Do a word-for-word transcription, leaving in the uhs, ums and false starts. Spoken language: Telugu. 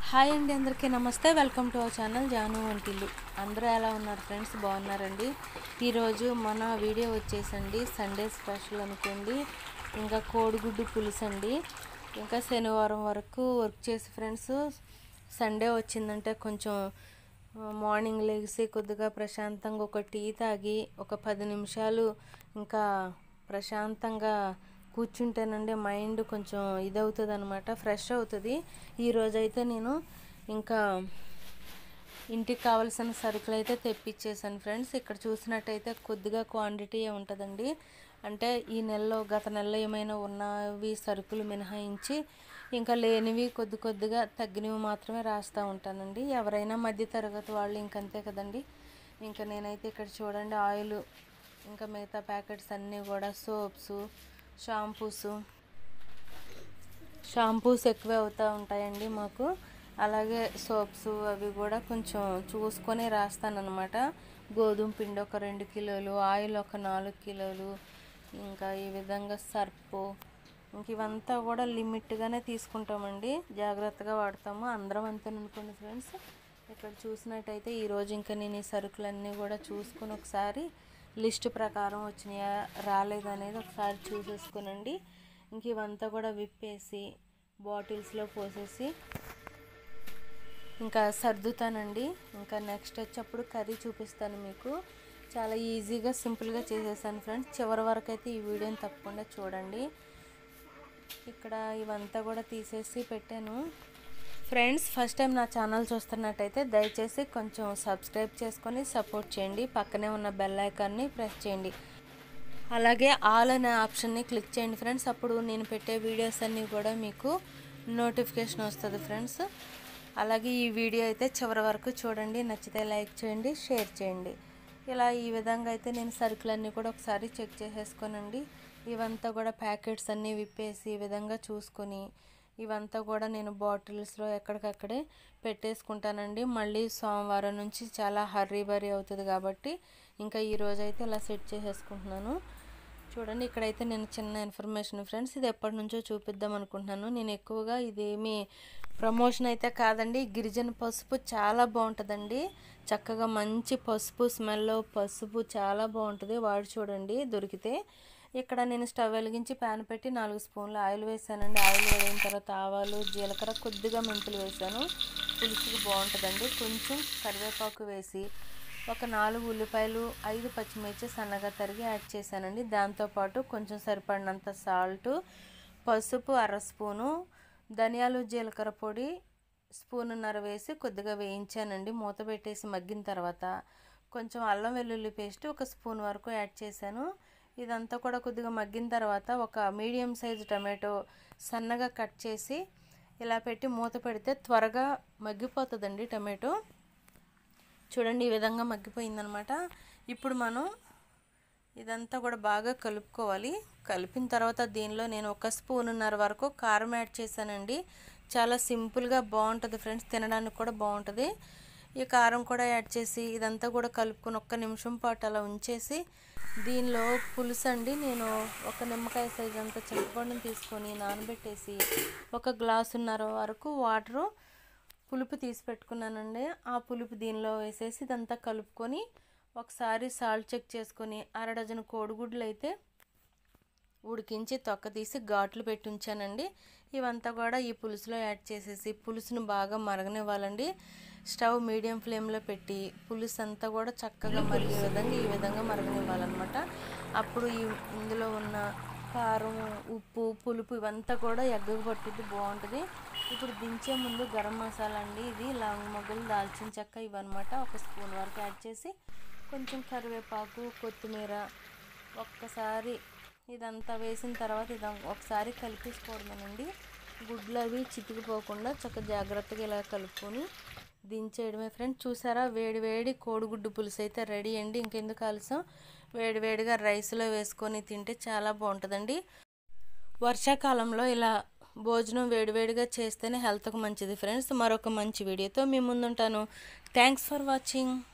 హాయ్ అండి, అందరికీ నమస్తే. Welcome to our channel Janu Vantillu. అందరూ ఎలా ఉన్నారు ఫ్రెండ్స్? బాగున్నారండి. ఈరోజు మన వీడియో వచ్చేసండి సండే స్పెషల్ అనుకోండి. ఇంకా కోడిగుడ్డు పులుసు అండి. ఇంకా శనివారం వరకు వర్క్ చేసి ఫ్రెండ్స్ సండే వచ్చిందంటే కొంచెం మార్నింగ్ లేచి కొద్దిగా ప్రశాంతంగా ఒక టీ తాగి ఒక పది నిమిషాలు ఇంకా ప్రశాంతంగా కూర్చుంటేనండి మైండ్ కొంచెం ఇదవుతుంది అనమాట, ఫ్రెష్ అవుతుంది. ఈరోజైతే నేను ఇంకా ఇంటికి కావాల్సిన సరుకులు అయితే తెప్పించేసాను ఫ్రెండ్స్. ఇక్కడ చూసినట్టయితే కొద్దిగా క్వాంటిటీ ఉంటుందండి. అంటే ఈ నెలలో గత నెలలో ఏమైనా ఉన్నవి సరుకులు మినహాయించి ఇంకా లేనివి కొద్ది కొద్దిగా తగ్గినవి మాత్రమే రాస్తూ ఉంటానండి. ఎవరైనా మధ్య తరగతి వాళ్ళు ఇంకంతే కదండి. ఇంకా నేనైతే ఇక్కడ చూడండి ఆయిల్ ఇంకా మిగతా ప్యాకెట్స్ అన్నీ కూడా సోప్స్, షాంపూస్ షాంపూస్ ఎక్కువే అవుతూ ఉంటాయండి మాకు. అలాగే సోప్స్ అవి కూడా కొంచెం చూసుకొని రాస్తానన్నమాట. గోధుమ పిండి ఒక రెండు కిలోలు, ఆయిల్ ఒక నాలుగు కిలోలు, ఇంకా ఈ విధంగా సర్పు, ఇంక ఇవంతా కూడా లిమిట్గానే తీసుకుంటామండి, జాగ్రత్తగా వాడతాము. అందరం అంతే అనుకోండి ఫ్రెండ్స్. ఇక్కడ చూసినట్టయితే ఈరోజు ఇంకా నేను ఈ సరుకులన్నీ కూడా చూసుకొని ఒకసారి లిస్ట్ ప్రకారం వచ్చినాయా రాలేదనేది ఒకసారి చూసేసుకునండి. ఇంక ఇవంతా కూడా విప్పేసి బాటిల్స్లో పోసేసి ఇంకా సర్దుతానండి. ఇంకా నెక్స్ట్ వచ్చేప్పుడు కర్రీ చూపిస్తాను మీకు. చాలా ఈజీగా సింపుల్గా చేసేసాను ఫ్రెండ్స్. చివరి వరకు అయితే ఈ వీడియోని తప్పకుండా చూడండి. ఇక్కడ ఇవంతా కూడా తీసేసి పెట్టాను ఫ్రెండ్స్. ఫస్ట్ టైం నా ఛానల్ చూస్తున్నట్టయితే దయచేసి కొంచెం సబ్స్క్రైబ్ చేసుకొని సపోర్ట్ చేయండి. పక్కనే ఉన్న బెల్ ఐకాన్ని ప్రెస్ చేయండి. అలాగే ఆల్ అనే ఆప్షన్ని క్లిక్ చేయండి ఫ్రెండ్స్. అప్పుడు నేను పెట్టే వీడియోస్ అన్నీ కూడా మీకు నోటిఫికేషన్ వస్తుంది ఫ్రెండ్స్. అలాగే ఈ వీడియో అయితే చివరి వరకు చూడండి. నచ్చితే లైక్ చేయండి, షేర్ చేయండి. ఇలా ఈ విధంగా అయితే నేను సరుకులన్నీ కూడా ఒకసారి చెక్ చేసేసుకోనండి. ఇవంతా కూడా ప్యాకెట్స్ అన్నీ విప్పేసి ఈ విధంగా చూసుకొని ఇవంతా కూడా నేను బాటిల్స్లో ఎక్కడికక్కడే పెట్టేసుకుంటానండి. మళ్ళీ సోమవారం నుంచి చాలా హర్రీ బరీ అవుతుంది కాబట్టి ఇంకా ఈరోజైతే ఇలా సెట్ చేసేసుకుంటున్నాను. చూడండి ఇక్కడైతే నేను చిన్న ఇన్ఫర్మేషన్ ఫ్రెండ్స్, ఇది ఎప్పటి నుంచో చూపిద్దాం అనుకుంటున్నాను. నేను ఎక్కువగా ఇదేమీ ప్రమోషన్ అయితే కాదండి. గిరిజన పసుపు చాలా బాగుంటుందండి. చక్కగా మంచి పసుపు స్మెల్, పసుపు చాలా బాగుంటుంది. వాడు చూడండి దొరికితే. ఇక్కడ నేను స్టవ్ వెలిగించి ప్యాన్ పెట్టి నాలుగు స్పూన్లు ఆయిల్ వేసానండి. ఆయిల్ వేసిన తర్వాత ఆవాలు, జీలకర్ర, కొద్దిగా మెంతులు వేసాను. పులుసుకి బాగుంటుందండి. కొంచెం కరివేపాకు వేసి ఒక నాలుగు ఉల్లిపాయలు, ఐదు పచ్చిమిర్చి సన్నగా తరిగి యాడ్ చేశానండి. దాంతోపాటు కొంచెం సరిపడినంత సాల్ట్, పసుపు అర స్పూను, ధనియాలు జీలకర్ర పొడి స్పూనున్నర వేసి కొద్దిగా వేయించానండి. మూత పెట్టేసి మగ్గిన తర్వాత కొంచెం అల్లం వెల్లుల్లి పేస్ట్ ఒక స్పూన్ వరకు యాడ్ చేశాను. ఇదంతా కూడా కొద్దిగా మగ్గిన తర్వాత ఒక మీడియం సైజు టమాటో సన్నగా కట్ చేసి ఇలా పెట్టి మూత పెడితే త్వరగా మగ్గిపోతుందండి టమాటో. చూడండి ఈ విధంగా మగ్గిపోయిందనమాట. ఇప్పుడు మనం ఇదంతా కూడా బాగా కలుపుకోవాలి. కలిపిన తర్వాత దీనిలో నేను ఒక స్పూనున్నర వరకు కారం యాడ్ చేశానండి. చాలా సింపుల్గా బాగుంటుంది ఫ్రెండ్స్, తినడానికి కూడా బాగుంటుంది. ఈ కారం కూడా యాడ్ చేసి ఇదంతా కూడా కలుపుకొని ఒక్క నిమిషం పాటు అలా ఉంచేసి దీనిలో పులుసు అండి నేను ఒక నిమ్మకాయ సైజు అంత చింతపండుని తీసుకొని నానబెట్టేసి ఒక గ్లాసున్నర వరకు వాటరు పులుపు తీసి పెట్టుకున్నానండి. ఆ పులుపు దీనిలో వేసేసి ఇదంతా కలుపుకొని ఒకసారి సాల్ట్ చెక్ చేసుకొని అర డజన్ కోడిగుడ్లు అయితే ఉడికించి తొక్క తీసి ఘాట్లు పెట్టి ఉంచానండి. ఇవంతా కూడా ఈ పులుసులో యాడ్ చేసేసి పులుసును బాగా మరగనివ్వాలండి. స్టవ్ మీడియం ఫ్లేమ్లో పెట్టి పులుసు అంతా కూడా చక్కగా మరిగే విధంగా ఈ విధంగా మరగనివ్వాలన్నమాట. అప్పుడు ఈ ఇందులో ఉన్న కారం, ఉప్పు, పులుపు ఇవంతా కూడా ఎగ్గకు పట్టుద్ది, బాగుంటుంది. ఇప్పుడు దించే ముందు గరం మసాలా అండి, ఇది లవంగ మొగ్గలు, దాల్చిన చెక్క ఇవన్నమాట ఒక స్పూన్ వరకు యాడ్ చేసి కొంచెం కరివేపాకు, కొత్తిమీర ఒక్కసారి ఇదంతా వేసిన తర్వాత ఇది ఒకసారి కలిపేసుకోవడమేనండి. గుడ్లు అవి చితికిపోకుండా చక్కగా జాగ్రత్తగా ఇలా కలుపుకొని దించేయడమే ఫ్రెండ్స్. చూసారా వేడి వేడి కోడిగుడ్డు పులుసు అయితే రెడీ అండి. ఇంకెందుకు ఆలస్యం, వేడి వేడిగా రైస్లో వేసుకొని తింటే చాలా బాగుంటుందండి. వర్షాకాలంలో ఇలా భోజనం వేడివేడిగా చేస్తేనే హెల్త్కు మంచిది ఫ్రెండ్స్. మరొక మంచి వీడియోతో మీ ముందుంటాను. Thanks for watching.